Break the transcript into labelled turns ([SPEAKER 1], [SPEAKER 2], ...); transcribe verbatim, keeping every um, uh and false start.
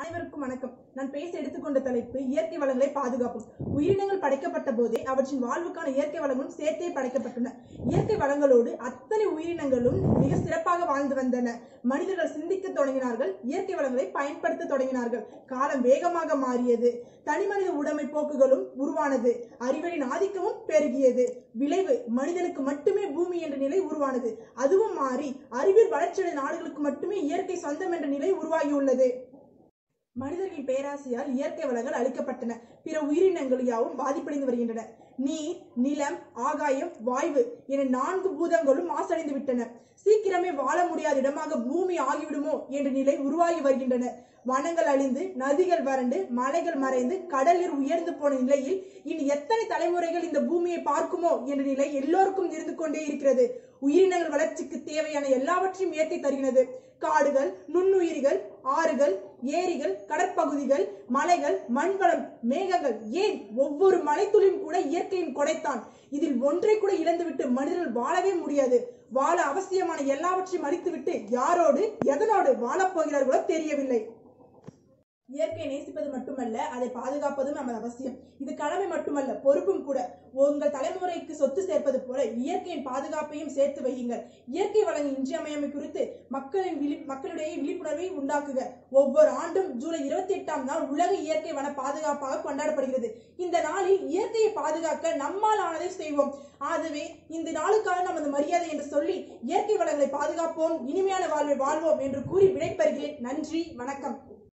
[SPEAKER 1] அனைவருக்கும் வணக்கம். நான் பேச எடுத்துக்கொண்ட தலைப்பு இயற்கை வளங்களை பாதுகாப்போம். உயிரினங்கள் படைக்கப்பட்ட போதே அவற்றின் வாழ்வுக்கான இயற்கை வளங்களும் சேர்த்தே படைக்கப்பட்டன. இயற்கை வளங்களோடு அத்தனை உயிரினங்களும் மிக சிறப்பாக வாழ்ந்து வந்தன. மனிதர்கள் சிந்திக்க தொடங்கினார்கள், இயற்கை வளங்களை பயன்படுத்த தொடங்கினார்கள். காலம் வேகமாக மாறியது, தனிமனித உடைமை போக்குகளும் உருவானது, அறிவியலின் ஆதிக்கமும் பெருகியது. விளைவு மனிதனுக்கு மட்டுமே பூமி என்ற நிலை உருவானது. அதுவும் மாறி அறிவியல் வளர்ச்சியுடைய நாடுகளுக்கு மட்டுமே இயற்கை சொந்தம் என்ற நிலை உருவாகியுள்ளது. மனிதர்களின் பேராசையால் இயற்கை வளங்கள் அழிக்கப்பட்டன. பிற உயிரினங்கள் யாவும் பாதிப்படைந்து வருகின்றன. நீர், நிலம், ஆகாயம், வாயு என நான்கு பூதங்களும் மாசடைந்து விட்டன. சீக்கிரமே வாழ முடியாத இடமாக பூமி ஆகிவிடுமோ என்ற நிலை உருவாகி வருகின்றன. வனங்கள் அழிந்து, நதிகள் வறண்டு, மலைகள் மறைந்து, கடல் நீர் உயர்ந்து போன நிலையில் இனி எத்தனை தலைமுறைகள் இந்த பூமியை பார்க்குமோ என்ற நிலை எல்லோருக்கும் இருந்து கொண்டே இருக்கிறது. உயிரினங்கள் வளர்ச்சிக்கு தேவையான எல்லாவற்றையும் இயற்கை தருகிறது. காடுகள், நுண்ணுயிரிகள், ஆறுகள், ஏரிகள், கடற்பகுதிகள், மலைகள், மண்வளம், மேகங்கள், ஏன் ஒவ்வொரு மலைத்துளியும் கூட இயற்கையின் கொடைத்தான். இதில் ஒன்றை கூட இழந்துவிட்டு மனிதர்கள் வாழவே முடியாது. வாழ அவசியமான எல்லாவற்றையும் அழித்துவிட்டு யாரோடு எதனோடு வாழப் போகிறார்களோ தெரியவில்லை. இயற்கையை நேசிப்பது மட்டுமல்ல, அதை பாதுகாப்பதும் நமது அவசியம். இது கடமை மட்டுமல்ல, பொறுப்பும் கூட. உங்கள் தலைமுறைக்கு சொத்து சேர்ப்பது போல இயற்கையின் பாதுகாப்பையும் சேர்த்து வையுங்கள். இயற்கை வளங்கள் இன்றியமையாமை குறித்து மக்களின் விழி மக்களிடையே விழிப்புணர்வை உண்டாக்குக. ஒவ்வொரு ஆண்டும் ஜூலை இருபத்தி எட்டாம் நாள் உலக இயற்கை வன பாதுகாப்பாக கொண்டாடப்படுகிறது. இந்த நாளில் இயற்கையை பாதுகாக்க நம்மால் ஆனதை செய்வோம். ஆகவே இந்த நாளுக்காக நமது மரியாதை என்று சொல்லி இயற்கை வளங்களை பாதுகாப்போம், இனிமையான வாழ்வை வாழ்வோம் என்று கூறி விடைபெறுகிறேன். நன்றி, வணக்கம்.